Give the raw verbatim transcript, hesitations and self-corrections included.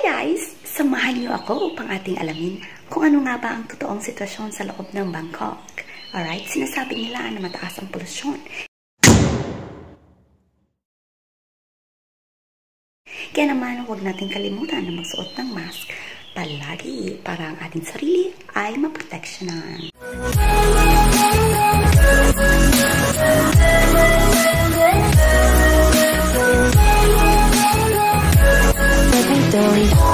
guys! Samahan niyo ako upang ating alamin kung ano nga ba ang totoong sitwasyon sa loob ng Bangkok. Alright, sinasabi nila na mataas ang polusyon. Kaya naman, huwag natin kalimutan na magsuot ng mask palagi para ang ating sarili ay maproteksyonan. Every day.